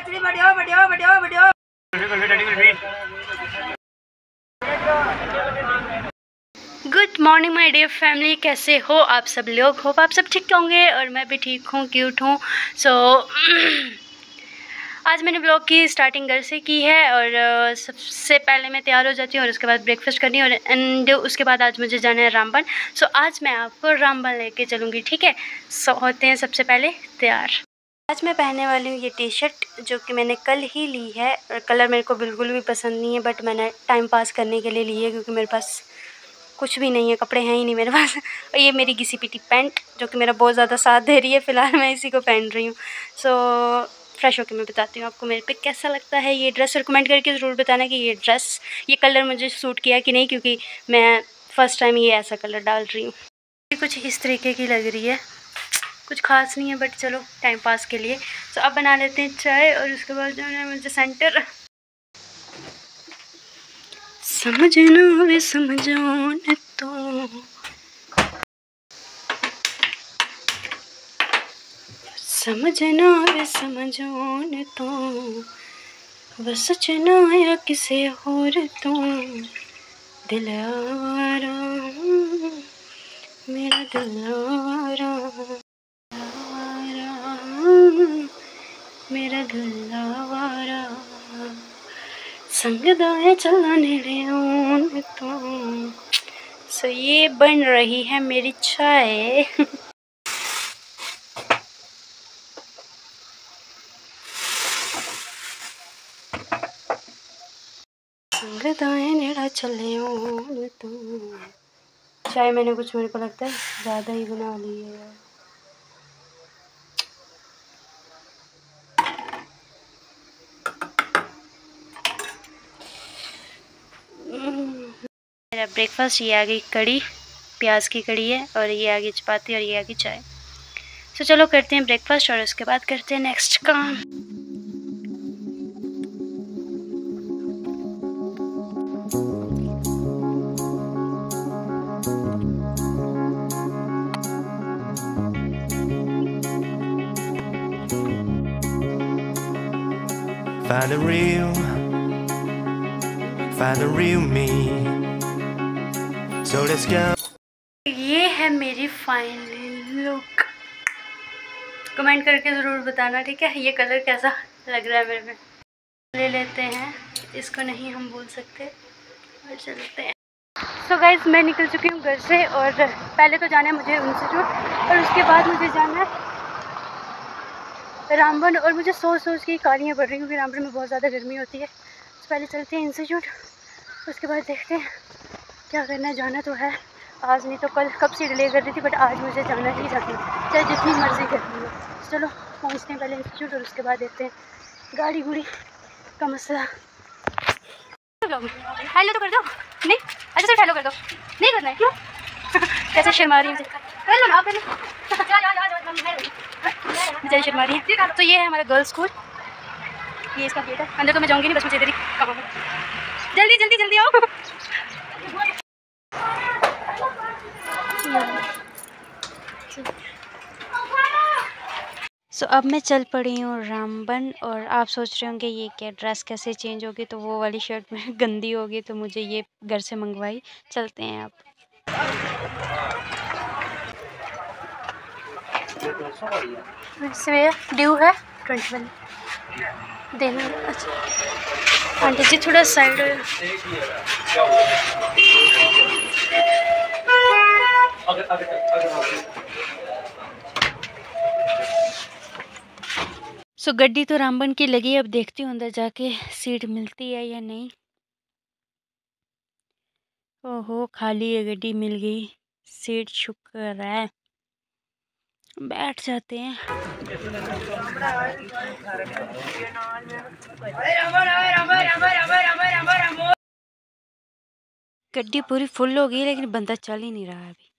Good morning my dear family, कैसे हो आप सब लोग। होप आप सब ठीक होंगे और मैं भी ठीक हूँ, क्यूट हूँ। आज मैंने ब्लॉग की स्टार्टिंग घर से की है और सबसे पहले मैं तैयार हो जाती हूँ और उसके बाद ब्रेकफास्ट करनी है और एंड उसके बाद आज मुझे जाना है रामबन। आज मैं आपको रामबन लेके चलूँगी, ठीक है। होते हैं सबसे पहले तैयार। आज मैं पहनने वाली हूँ ये टी शर्ट जो कि मैंने कल ही ली है और कलर मेरे को बिल्कुल भी पसंद नहीं है, बट मैंने टाइम पास करने के लिए ली है क्योंकि मेरे पास कुछ भी नहीं है, कपड़े हैं ही नहीं मेरे पास। और ये मेरी घिसी पिटी पैंट जो कि मेरा बहुत ज़्यादा साथ दे रही है, फ़िलहाल मैं इसी को पहन रही हूँ। फ्रेश होकर मैं बताती हूँ आपको मेरे पे कैसा लगता है ये ड्रेस और कमेंट करके ज़रूर बताना कि ये कलर मुझे सूट किया कि नहीं, क्योंकि मैं फ़र्स्ट टाइम ये ऐसा कलर डाल रही हूँ। कुछ इस तरीके की लग रही है, कुछ खास नहीं है बट चलो टाइम पास के लिए। अब बना लेते हैं चाय और उसके बाद जाना है मुझे सेंटर। समझना वे समझौन तो समझना वे समझौन तो बस चनाया किसे और तो दिल आवारा मेरा दिल आवारा मेरा दिल आवारा संगदा है चलना नेड़े आउन तो। ये बन रही है मेरी चाय। संगदा है नेड़ा चले आउन तो। चाय मैंने कुछ मेरे को लगता है ज़्यादा ही बना ली है यार। मेरा ब्रेकफास्ट ये आ गई कड़ी, प्याज की कड़ी है और ये आ गई चपाती और ये आ गई चाय। चलो करते हैं ब्रेकफास्ट और उसके बाद करते हैं नेक्स्ट काम। Find the real me. So let's go. ये है मेरी फाइनल लुक। कमेंट करके ज़रूर बताना, ठीक है। ये कलर कैसा लग रहा है मेरे में। ले लेते हैं इसको, नहीं हम बोल सकते, और चलते हैं। गाइस मैं निकल चुकी हूँ घर से और पहले तो जाना है मुझे इंस्टीट्यूट और उसके बाद मुझे जाना है रामबन। और मुझे सोच के कालियाँ पड़ रही क्योंकि रामबन में बहुत ज़्यादा गर्मी होती है। पहले चलते हैं इंस्टीट्यूट, उसके बाद देखते हैं क्या करना है। जाना तो है आज, नहीं तो कल कब से डिले कर रही थी, बट आज मुझे जाना ही जाना, चाहे जितनी मर्ज़ी करनी हो। चलो पहुँचते हैं पहले इंस्टीट्यूट और उसके बाद देखते हैं गाड़ी गुड़ी का मसला। हेलो तो कर दो, नहीं अच्छा सिर्फ हेलो कर दो, नहीं करना है क्यों? कैसे शर्मा रही है बेचारी, शर्मा रही है। तो ये है हमारा गर्ल्स स्कूल, ये इसका गेट है। अंदर तो मैं जाऊँगी नहीं, बस मुझे इधर ही काम है। जल्दी जल्दी जल्दी आओ। अब मैं चल पड़ी हूँ रामबन और आप सोच रहे होंगे ये क्या ड्रेस कैसे चेंज होगी, तो वो वाली शर्ट में गंदी होगी तो मुझे ये घर से मंगवाई। चलते हैं अब। ड्यू है 21 देना। अच्छा आंटी जी थोड़ा साइड हो। गड्डी तो रामबन की लगी है, अब देखती हूँ अंदर जाके सीट मिलती है या नहीं। ओहो खाली है गड्डी, मिल गई सीट, शुक्र है। बैठ जाते हैं। गड्डी पूरी फुल हो गई लेकिन बंदा चल ही नहीं रहा अभी।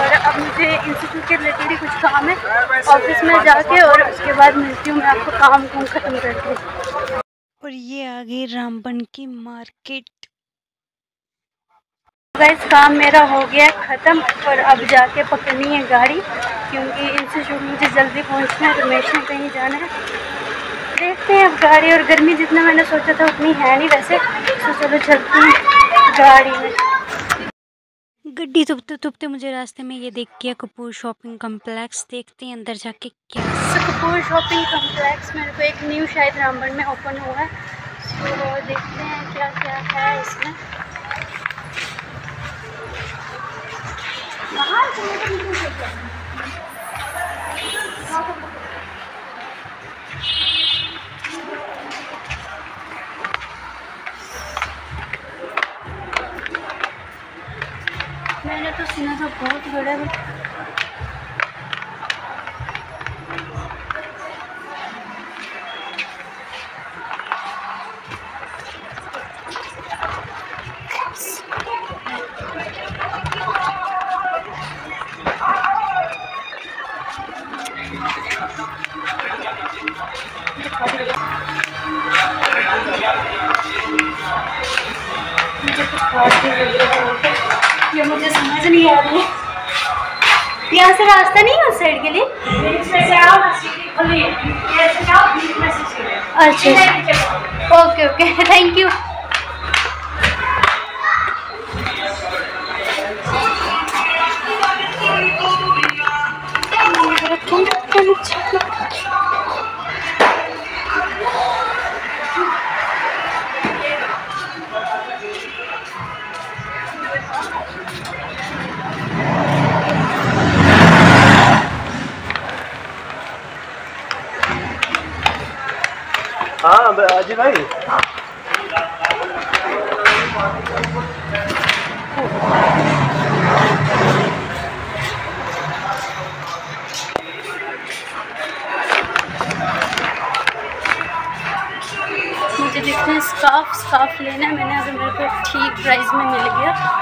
और अब मुझे इंस्टीट्यूट के रिलेटेड ही कुछ काम है ऑफिस में जाके, और उसके बाद मिलती हूँ मैं आपको काम ख़त्म करके। और ये आ गई रामबन की मार्केट। गाइस काम मेरा हो गया ख़त्म और अब जाके पकड़नी है गाड़ी, क्योंकि इंस्टीट्यूट मुझे जल्दी पहुंचना है, रमेश ने कहीं जाना है। देखते हैं अब गाड़ी, और गर्मी जितना मैंने सोचा था उतनी है नहीं वैसे, तो चलो चलते हैं गाड़ी में। गड्डी तुपते तुपते मुझे रास्ते में ये देख गया कपूर शॉपिंग कम्प्लेक्स। देखते हैं अंदर जाके क्या। कपूर शॉपिंग कम्प्लेक्स मेरे को एक न्यू शायद रामबन में ओपन हुआ है, तो देखते हैं क्या क्या है इसमें। मैंने तो सुना था बहुत बड़ा है। ये मुझे समझ नहीं आ रही है, यहाँ से रास्ता नहीं है उस साइड के लिए। अच्छा ओके ओके थैंक यू। हाँ अजय भाई, मुझे देखते हैं स्कार्फ लेना है मैंने, अगर मेरे को ठीक प्राइस में मिल गया।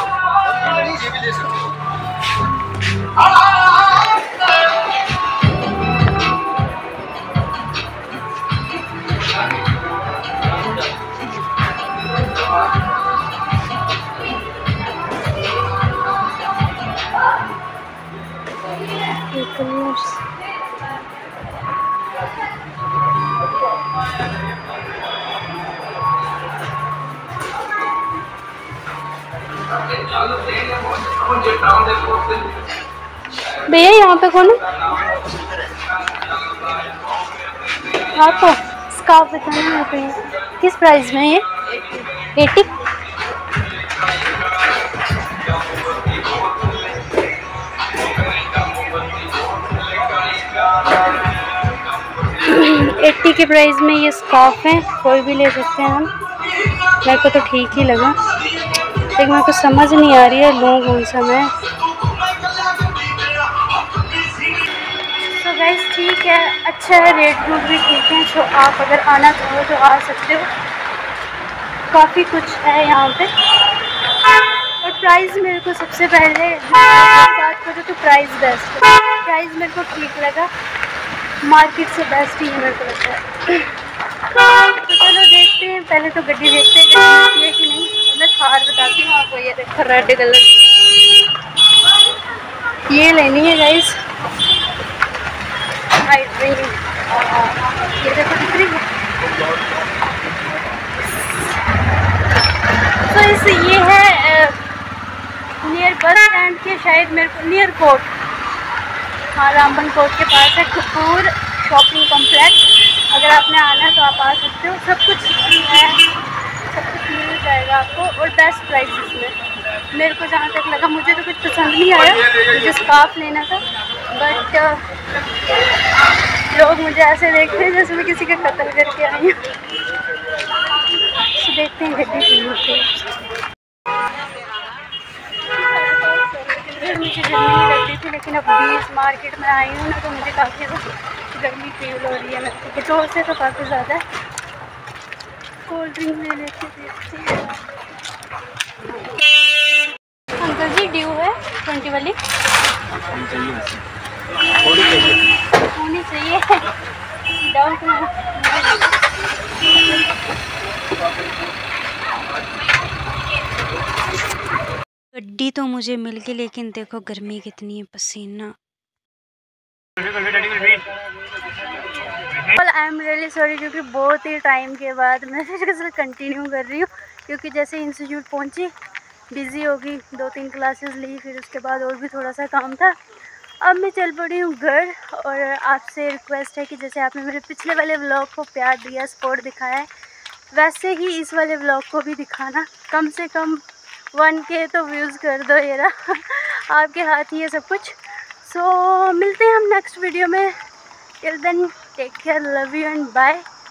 भैया यहाँ पे कौन है? आपको स्कार्फ बताना है यहाँ पे किस प्राइस में? ये 80। $80 के प्राइस में ये स्कार्फ है, कोई भी ले सकते हैं हम। मेरे को तो ठीक ही लगा, लेकिन मेरे को समझ नहीं आ रही है लूँ कौन सा मैं। तो गाइस ठीक है, अच्छा है, रेट रूट भी ठीक है, तो आप अगर आना चाहो तो आ सकते हो। काफ़ी कुछ है यहाँ पे, और प्राइस मेरे को सबसे पहले बात करूँ तो प्राइस बेस्ट है। प्राइस मेरे को ठीक लगा, मार्केट से बेस्ट ही मेरे को लगता है। तो चलो देखते हैं, पहले तो गड्डी देखते हैं कि है कि नहीं। मैं थार बताती हूँ आपको, ये देखो रेड कलर ये लेनी है गाइस, ये देखो दिख रही है। तो इस ये है नियर बस स्टैंड के, शायद मेरे को नियर कोर्ट, हाँ रामबन कोर्ट के पास है कपूर शॉपिंग कॉम्प्लेक्स। अगर आपने आना है तो आप आ सकते हो, सब कुछ है, सब कुछ मिल जाएगा आपको, और बेस्ट प्राइसेस में। मेरे को जहाँ तक लगा, मुझे तो कुछ पसंद नहीं आया, मुझे स्कार्फ लेना था, बट लोग मुझे ऐसे देखते हैं जैसे मैं किसी का कत्ल करके आई हूँ। तो देखते हैं गड्डी की मुझे गर्मी नहीं लग रही थी, लेकिन अब बीच मार्केट में आई हूँ ना, तो मुझे काफ़ी गर्मी फील हो रही है। मेरे पेट्रोल से तो काफ़ी ज़्यादा है। कोल्ड ड्रिंक ले लेते देखते हैं। अंकल जी कितनी ड्यू है 20 वाली? होनी चाहिए, डाउट ना। गड्डी तो मुझे मिल गई, लेकिन देखो गर्मी कितनी है, पसीना। आई एम रियली सॉरी, क्योंकि बहुत ही टाइम के बाद मैं फिर कंटिन्यू कर रही हूँ, क्योंकि जैसे इंस्टीट्यूट पहुँची बिज़ी होगी, 2-3 क्लासेस ली, फिर उसके बाद और भी थोड़ा सा काम था। अब मैं चल पड़ी हूँ घर, और आपसे रिक्वेस्ट है कि जैसे आपने मेरे पिछले वाले व्लॉग को प्यार दिया, सपोर्ट दिखाया है, वैसे ही इस वाले व्लॉग को भी दिखाना। कम से कम 1K तो व्यूज़ कर दो, ये रहा आपके हाथ ही है सब कुछ। सो मिलते हैं हम नेक्स्ट वीडियो में। Till then take care, love you and bye.